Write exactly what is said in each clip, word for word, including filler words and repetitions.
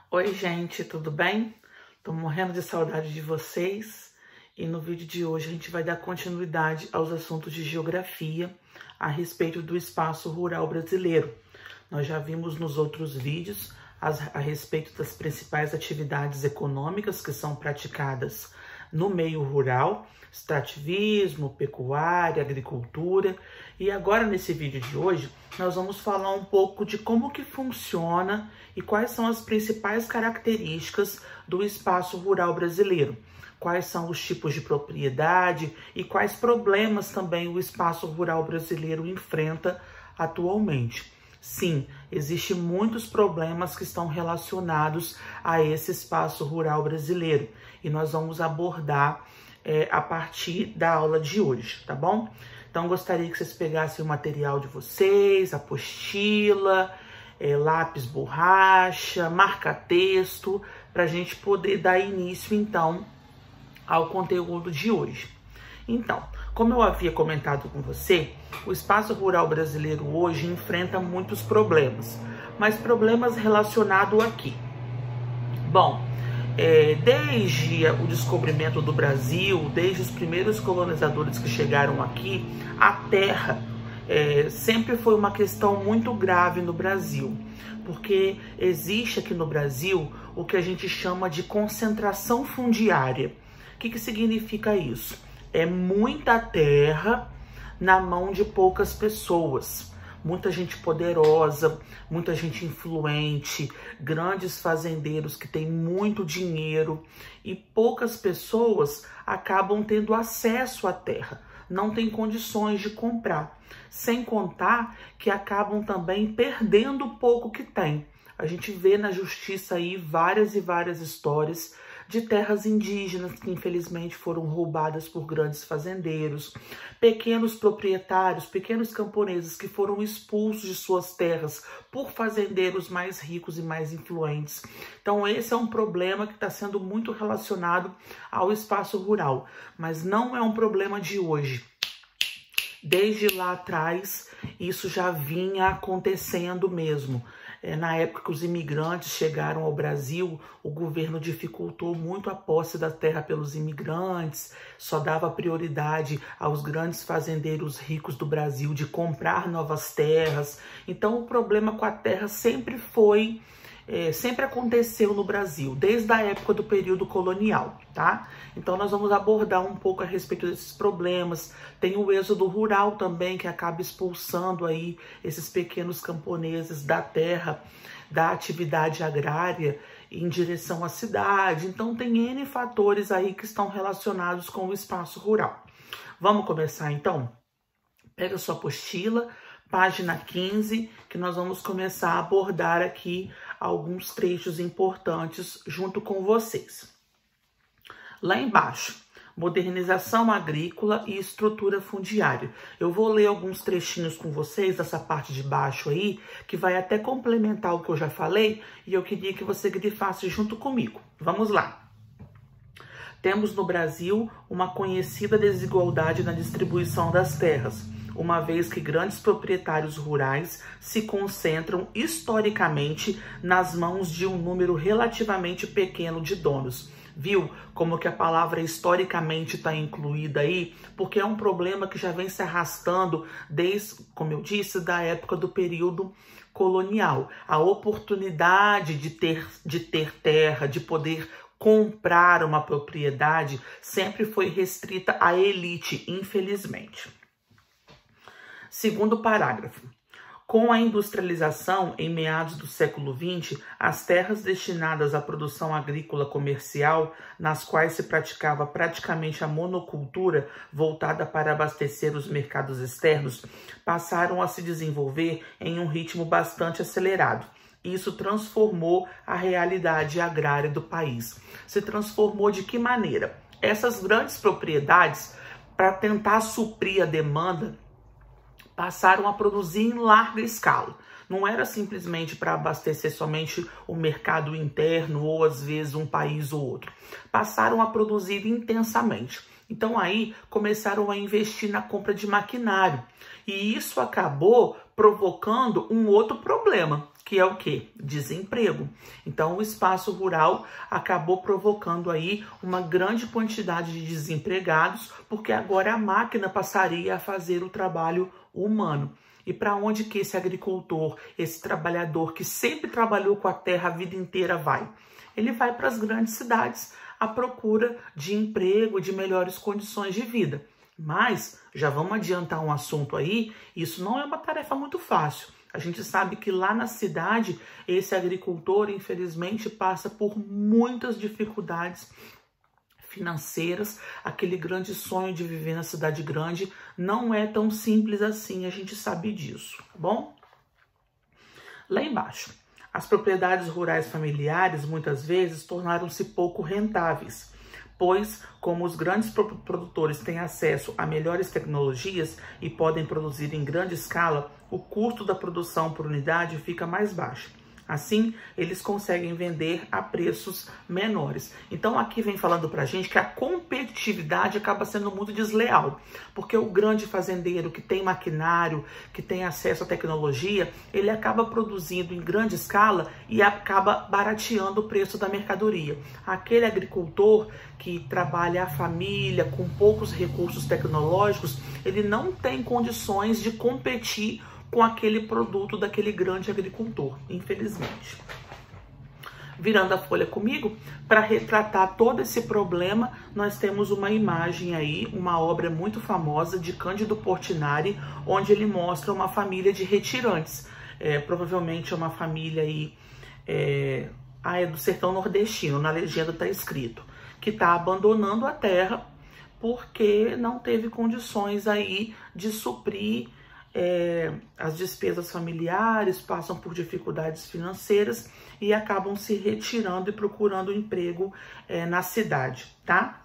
Oi, gente, tudo bem? Tô morrendo de saudade de vocês e no vídeo de hoje a gente vai dar continuidade aos assuntos de geografia a respeito do espaço rural brasileiro. Nós já vimos nos outros vídeos as, a respeito das principais atividades econômicas que são praticadas no meio rural, extrativismo, pecuária, agricultura. E agora nesse vídeo de hoje nós vamos falar um pouco de como que funciona e quais são as principais características do espaço rural brasileiro. Quais são os tipos de propriedade e quais problemas também o espaço rural brasileiro enfrenta atualmente. Sim, existem muitos problemas que estão relacionados a esse espaço rural brasileiro e nós vamos abordar é, a partir da aula de hoje, tá bom? Então, gostaria que vocês pegassem o material de vocês, apostila, é, lápis, borracha, marca-texto, para a gente poder dar início, então, ao conteúdo de hoje. Então, como eu havia comentado com você, o espaço rural brasileiro hoje enfrenta muitos problemas, mas problemas relacionados a quê? Bom, é, desde o descobrimento do Brasil, desde os primeiros colonizadores que chegaram aqui, a terra é, sempre foi uma questão muito grave no Brasil, porque existe aqui no Brasil o que a gente chama de concentração fundiária. O que que significa isso? É muita terra na mão de poucas pessoas, muita gente poderosa, muita gente influente, grandes fazendeiros que têm muito dinheiro e poucas pessoas acabam tendo acesso à terra, não têm condições de comprar, sem contar que acabam também perdendo o pouco que têm. A gente vê na justiça aí várias e várias histórias de terras indígenas que infelizmente foram roubadas por grandes fazendeiros, pequenos proprietários, pequenos camponeses que foram expulsos de suas terras por fazendeiros mais ricos e mais influentes. Então esse é um problema que está sendo muito relacionado ao espaço rural, mas não é um problema de hoje. Desde lá atrás, isso já vinha acontecendo mesmo. É, na época que os imigrantes chegaram ao Brasil, o governo dificultou muito a posse da terra pelos imigrantes, só dava prioridade aos grandes fazendeiros ricos do Brasil de comprar novas terras. Então o problema com a terra sempre foi... É, sempre aconteceu no Brasil, desde a época do período colonial, tá? Então nós vamos abordar um pouco a respeito desses problemas. Tem o êxodo rural também, que acaba expulsando aí esses pequenos camponeses da terra, da atividade agrária, em direção à cidade. Então tem N fatores aí que estão relacionados com o espaço rural. Vamos começar então? Pega sua apostila, página quinze, que nós vamos começar a abordar aqui alguns trechos importantes junto com vocês. Lá embaixo, modernização agrícola e estrutura fundiária. Eu vou ler alguns trechinhos com vocês dessa parte de baixo aí, que vai até complementar o que eu já falei, e eu queria que você grifasse junto comigo. Vamos lá. Temos no Brasil uma conhecida desigualdade na distribuição das terras, uma vez que grandes proprietários rurais se concentram historicamente nas mãos de um número relativamente pequeno de donos. Viu como que a palavra historicamente está incluída aí? Porque é um problema que já vem se arrastando desde, como eu disse, da época do período colonial. A oportunidade de ter, de ter terra, de poder comprar uma propriedade, sempre foi restrita à elite, infelizmente. Segundo parágrafo. Com a industrialização, em meados do século vinte, as terras destinadas à produção agrícola comercial, nas quais se praticava praticamente a monocultura voltada para abastecer os mercados externos, passaram a se desenvolver em um ritmo bastante acelerado. Isso transformou a realidade agrária do país. Se transformou de que maneira? Essas grandes propriedades, para tentar suprir a demanda, passaram a produzir em larga escala. Não era simplesmente para abastecer somente o mercado interno ou às vezes um país ou outro. Passaram a produzir intensamente. Então aí começaram a investir na compra de maquinário. E isso acabou provocando um outro problema, que é o quê? Desemprego. Então, o espaço rural acabou provocando aí uma grande quantidade de desempregados, porque agora a máquina passaria a fazer o trabalho humano. E para onde que esse agricultor, esse trabalhador que sempre trabalhou com a terra a vida inteira vai? Ele vai para as grandes cidades à procura de emprego, de melhores condições de vida. Mas, já vamos adiantar um assunto aí, isso não é uma tarefa muito fácil. A gente sabe que lá na cidade, esse agricultor, infelizmente, passa por muitas dificuldades financeiras. Aquele grande sonho de viver na cidade grande não é tão simples assim, a gente sabe disso, tá bom? Lá embaixo, as propriedades rurais familiares muitas vezes tornaram-se pouco rentáveis, pois, como os grandes produtores têm acesso a melhores tecnologias e podem produzir em grande escala, o custo da produção por unidade fica mais baixo. Assim, eles conseguem vender a preços menores. Então, aqui vem falando pra gente que a competitividade acaba sendo muito desleal, porque o grande fazendeiro que tem maquinário, que tem acesso à tecnologia, ele acaba produzindo em grande escala e acaba barateando o preço da mercadoria. Aquele agricultor que trabalha a família com poucos recursos tecnológicos, ele não tem condições de competir com aquele produto daquele grande agricultor, infelizmente. Virando a folha comigo, para retratar todo esse problema, nós temos uma imagem aí, uma obra muito famosa de Cândido Portinari, onde ele mostra uma família de retirantes. É, provavelmente é uma família aí, é, ah, é do sertão nordestino, na legenda está escrito, que está abandonando a terra porque não teve condições aí de suprir É, as despesas familiares, passam por dificuldades financeiras e acabam se retirando e procurando emprego é, na cidade, tá?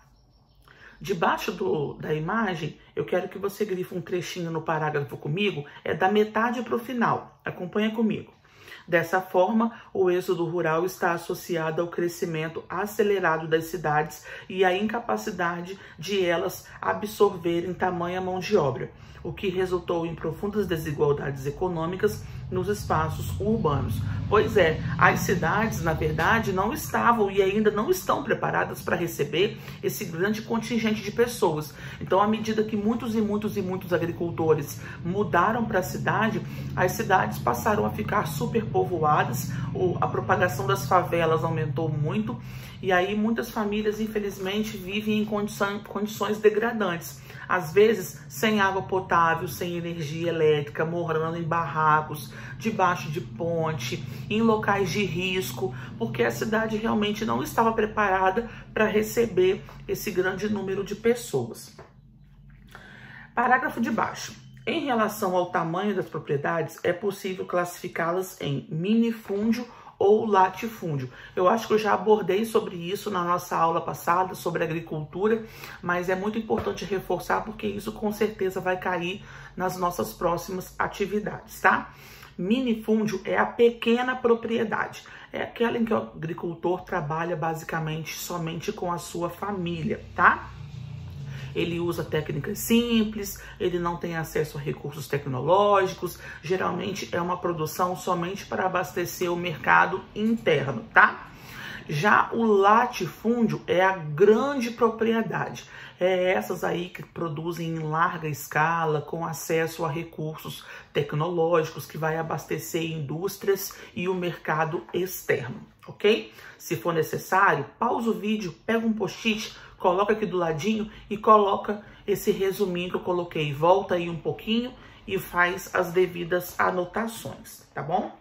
Debaixo do, da imagem, eu quero que você grife um trechinho no parágrafo comigo, é da metade para o final, acompanha comigo. Dessa forma, o êxodo rural está associado ao crescimento acelerado das cidades e à incapacidade de elas absorverem tamanha mão de obra, o que resultou em profundas desigualdades econômicas nos espaços urbanos. Pois é, as cidades, na verdade, não estavam e ainda não estão preparadas para receber esse grande contingente de pessoas. Então, à medida que muitos e muitos e muitos agricultores mudaram para a cidade, as cidades passaram a ficar superpovoadas, a propagação das favelas aumentou muito, e aí muitas famílias, infelizmente, vivem em condição, condições degradantes. Às vezes, sem água potável, sem energia elétrica, morando em barracos, debaixo de ponte, em locais de risco, porque a cidade realmente não estava preparada para receber esse grande número de pessoas. Parágrafo de baixo. Em relação ao tamanho das propriedades, é possível classificá-las em minifúndio ou latifúndio. Eu acho que eu já abordei sobre isso na nossa aula passada, sobre agricultura, mas é muito importante reforçar porque isso com certeza vai cair nas nossas próximas atividades, tá? Minifúndio é a pequena propriedade, é aquela em que o agricultor trabalha basicamente somente com a sua família, tá? Ele usa técnicas simples, ele não tem acesso a recursos tecnológicos, geralmente é uma produção somente para abastecer o mercado interno, tá? Já o latifúndio é a grande propriedade, é essas aí que produzem em larga escala, com acesso a recursos tecnológicos, que vai abastecer indústrias e o mercado externo, ok? Se for necessário, pausa o vídeo, pega um post-it, coloca aqui do ladinho e coloca esse resuminho que eu coloquei. Volta aí um pouquinho e faz as devidas anotações, tá bom?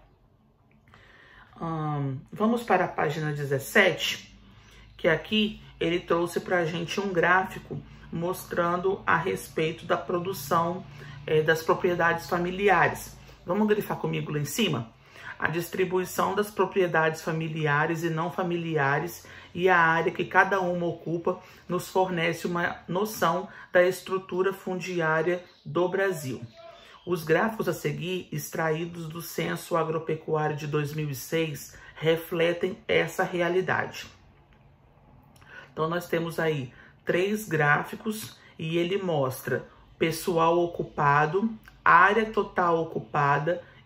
Hum, vamos para a página dezessete, que aqui ele trouxe para a gente um gráfico mostrando a respeito da produção é, das propriedades familiares. Vamos grifar comigo lá em cima? A distribuição das propriedades familiares e não familiares e a área que cada uma ocupa nos fornece uma noção da estrutura fundiária do Brasil. Os gráficos a seguir, extraídos do Censo Agropecuário de dois mil e seis, refletem essa realidade. Então, nós temos aí três gráficos e ele mostra pessoal ocupado, área total ocupada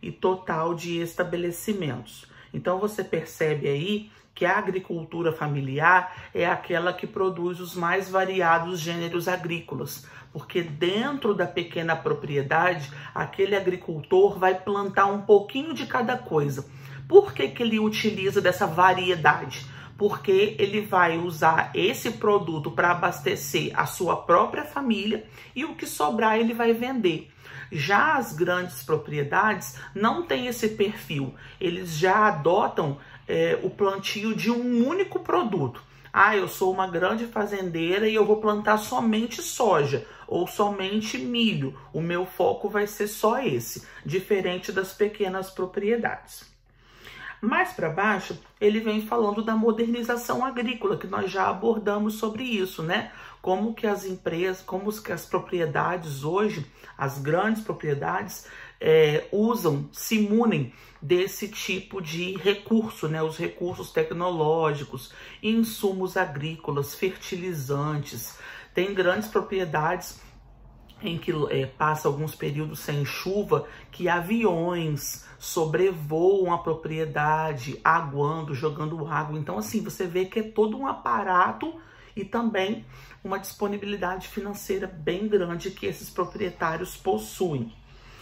e total de estabelecimentos. Então você percebe aí que a agricultura familiar é aquela que produz os mais variados gêneros agrícolas, porque dentro da pequena propriedade, aquele agricultor vai plantar um pouquinho de cada coisa. Por que que ele utiliza dessa variedade? Porque ele vai usar esse produto para abastecer a sua própria família e o que sobrar ele vai vender. Já as grandes propriedades não têm esse perfil, eles já adotam é, o plantio de um único produto. Ah, eu sou uma grande fazendeira e eu vou plantar somente soja ou somente milho. O meu foco vai ser só esse, diferente das pequenas propriedades. Mais para baixo, ele vem falando da modernização agrícola, que nós já abordamos sobre isso, né? Como que as empresas, como que as propriedades hoje, as grandes propriedades, é, usam, se munem desse tipo de recurso, né? Os recursos tecnológicos, insumos agrícolas, fertilizantes. Tem grandes propriedades em que é, passa alguns períodos sem chuva, que aviões sobrevoam a propriedade, aguando, jogando água. Então, assim, você vê que é todo um aparato e também uma disponibilidade financeira bem grande que esses proprietários possuem.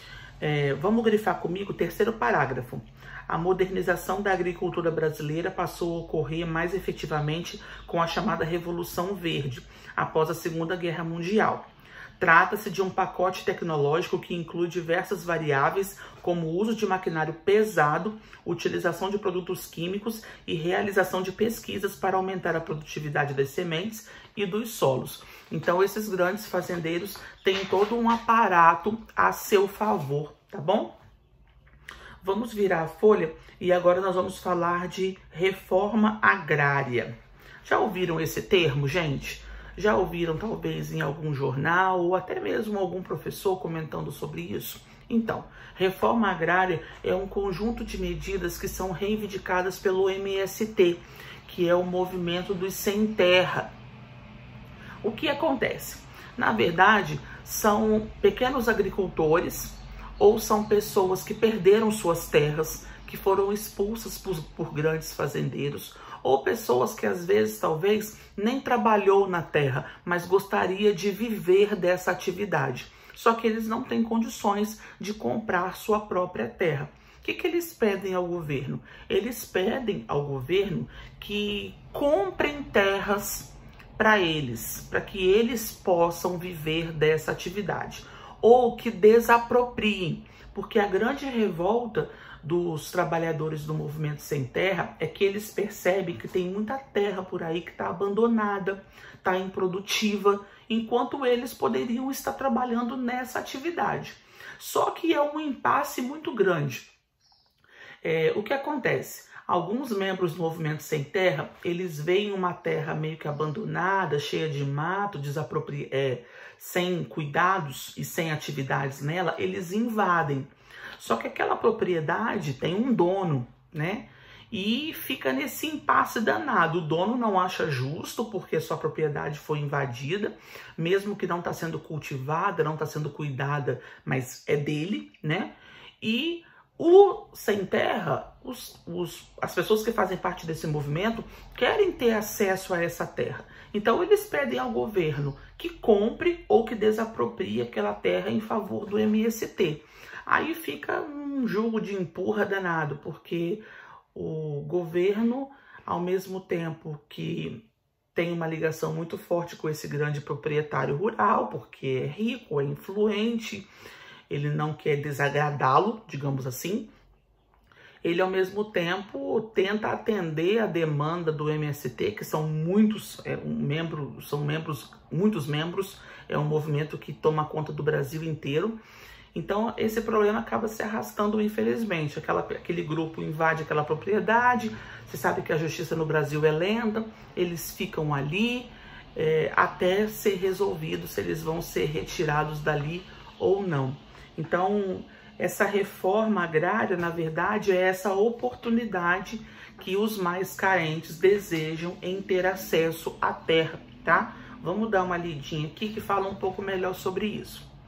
É, vamos grifar comigo o terceiro parágrafo. A modernização da agricultura brasileira passou a ocorrer mais efetivamente com a chamada Revolução Verde, após a Segunda Guerra Mundial. Trata-se de um pacote tecnológico que inclui diversas variáveis, como o uso de maquinário pesado, utilização de produtos químicos e realização de pesquisas para aumentar a produtividade das sementes e dos solos. Então, esses grandes fazendeiros têm todo um aparato a seu favor, tá bom? Vamos virar a folha e agora nós vamos falar de reforma agrária. Já ouviram esse termo, gente? Já ouviram talvez em algum jornal ou até mesmo algum professor comentando sobre isso? Então, reforma agrária é um conjunto de medidas que são reivindicadas pelo M S T, que é o movimento dos sem terra. O que acontece? Na verdade, são pequenos agricultores ou são pessoas que perderam suas terras, que foram expulsas por, por grandes fazendeiros, ou pessoas que às vezes talvez nem trabalhou na terra, mas gostaria de viver dessa atividade. Só que eles não têm condições de comprar sua própria terra. O que que eles pedem ao governo? Eles pedem ao governo que comprem terras para eles, para que eles possam viver dessa atividade, ou que desapropriem, porque a grande revolta dos trabalhadores do movimento sem terra é que eles percebem que tem muita terra por aí que está abandonada, está improdutiva, enquanto eles poderiam estar trabalhando nessa atividade. Só que é um impasse muito grande. É, o que acontece? Alguns membros do movimento sem terra, eles veem uma terra meio que abandonada, cheia de mato, desapropri... é, sem cuidados e sem atividades nela, eles invadem. Só que aquela propriedade tem um dono, né? E fica nesse impasse danado. O dono não acha justo porque sua propriedade foi invadida, mesmo que não está sendo cultivada, não está sendo cuidada, mas é dele, né? E o sem terra, os, os, as pessoas que fazem parte desse movimento querem ter acesso a essa terra. Então eles pedem ao governo que compre ou que desaproprie aquela terra em favor do M S T. Aí fica um jogo de empurra danado, porque o governo, ao mesmo tempo que tem uma ligação muito forte com esse grande proprietário rural, porque é rico, é influente, ele não quer desagradá-lo, digamos assim, ele ao mesmo tempo tenta atender a demanda do M S T, que são muitos, é, um membro, são membros, muitos membros, é um movimento que toma conta do Brasil inteiro. Então, esse problema acaba se arrastando, infelizmente. Aquela, aquele grupo invade aquela propriedade, você sabe que a justiça no Brasil é lenta, eles ficam ali é, até ser resolvido se eles vão ser retirados dali ou não. Então, essa reforma agrária, na verdade, é essa oportunidade que os mais carentes desejam em ter acesso à terra, tá? Vamos dar uma lidinha aqui que fala um pouco melhor sobre isso.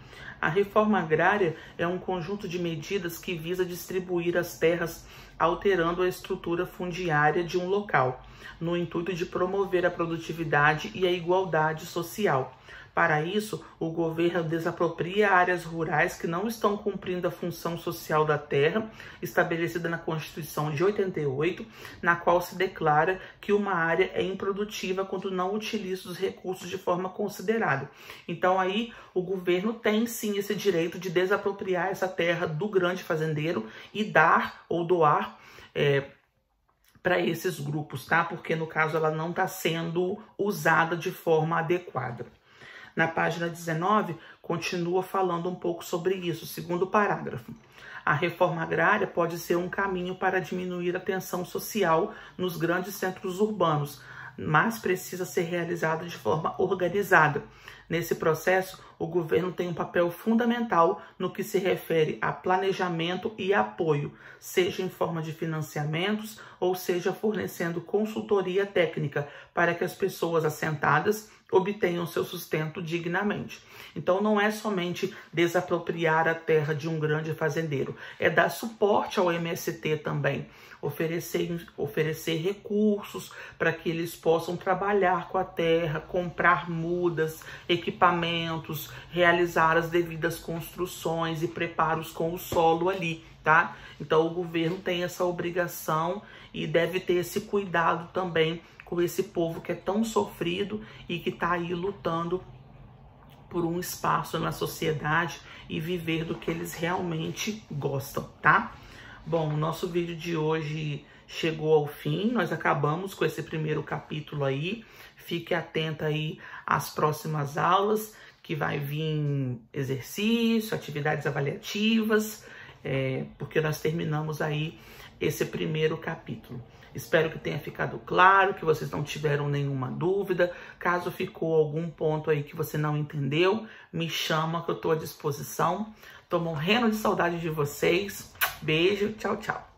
A reforma agrária é um conjunto de medidas que visa distribuir as terras alterando a estrutura fundiária de um local, no intuito de promover a produtividade e a igualdade social. Para isso, o governo desapropria áreas rurais que não estão cumprindo a função social da terra, estabelecida na Constituição de oitenta e oito, na qual se declara que uma área é improdutiva quando não utiliza os recursos de forma considerada. Então aí o governo tem sim esse direito de desapropriar essa terra do grande fazendeiro e dar ou doar é, para esses grupos, tá? Porque no caso ela não está sendo usada de forma adequada. Na página dezenove, continua falando um pouco sobre isso, segundo parágrafo. A reforma agrária pode ser um caminho para diminuir a tensão social nos grandes centros urbanos, mas precisa ser realizada de forma organizada. Nesse processo, o governo tem um papel fundamental no que se refere a planejamento e apoio, seja em forma de financiamentos ou seja fornecendo consultoria técnica para que as pessoas assentadas obtenham seu sustento dignamente. Então não é somente desapropriar a terra de um grande fazendeiro, é dar suporte ao M S T também, oferecer, oferecer recursos para que eles possam trabalhar com a terra, comprar mudas, equipamentos, realizar as devidas construções e preparos com o solo ali, tá? Então o governo tem essa obrigação e deve ter esse cuidado também com esse povo que é tão sofrido e que está aí lutando por um espaço na sociedade e viver do que eles realmente gostam, tá? Bom, o nosso vídeo de hoje chegou ao fim, nós acabamos com esse primeiro capítulo aí. Fique atenta aí às próximas aulas, que vai vir exercício, atividades avaliativas, é, porque nós terminamos aí esse primeiro capítulo. Espero que tenha ficado claro, que vocês não tiveram nenhuma dúvida. Caso ficou algum ponto aí que você não entendeu, me chama que eu estou à disposição. Tô morrendo de saudade de vocês. Beijo, tchau, tchau.